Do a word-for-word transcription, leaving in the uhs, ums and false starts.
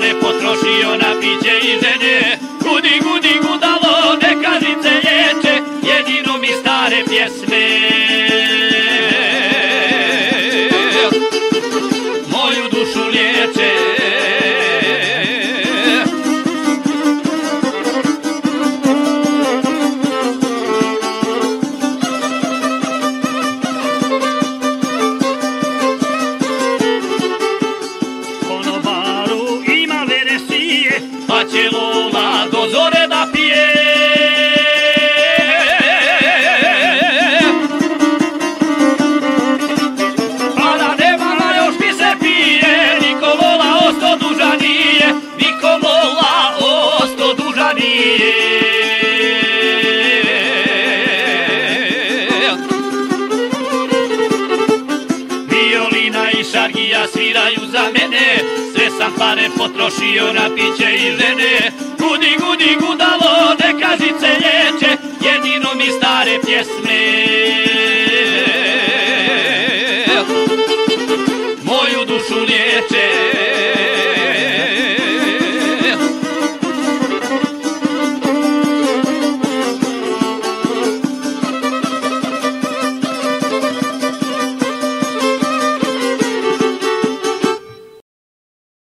pare potrošio na piće i žene. Gudi, gudi, gudalo, neka žice liječe, jedino mi stare pjesme moju dušu liječe. Konobaru ima veresije, Pa će Lola do zore da pije. Pa da nemama još mi se pije, niko Lola osto duža nije, niko Lola osto duža nije. Violina i šargija sviraju za mene, sve sam pare potrošio na piće i žene. Gudi, gudi, gudalo, neka žice liječe, jedino mi stare pjesme